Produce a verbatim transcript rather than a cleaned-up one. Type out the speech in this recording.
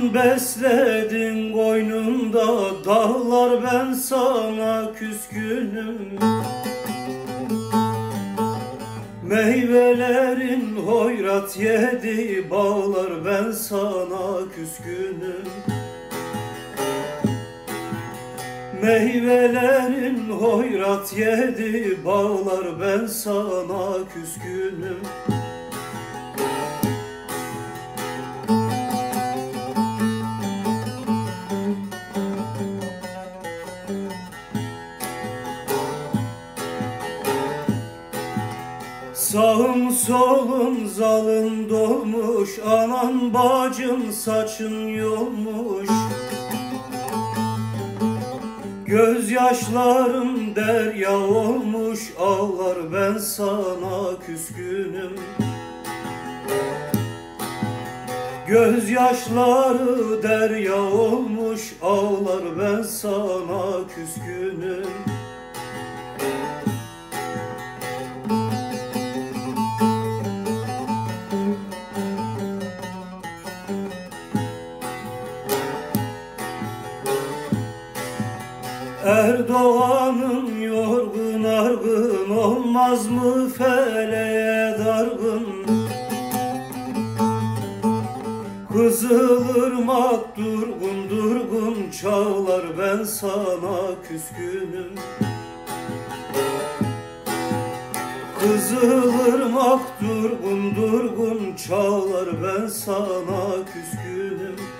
Can besledin koynumda dağlar, ben sana küskünüm. Meyvelerin hoyrat yedi bağlar, ben sana küskünüm. Meyvelerin hoyrat yedi bağlar, ben sana küskünüm. Sağım solum zalım dolmuş, anan bacım saçın yolmuş. Gözyaşlarım derya olmuş, ağlar, ben sana küskünüm. Gözyaşları derya olmuş, ağlar, ben sana küskünüm. Erdoğan'ın yorgun argın, olmaz mı feleğe dargın? Kızılırmak durgun durgun çağlar, ben sana küskünüm. Kızılırmak durgun durgun çağlar, ben sana küskünüm.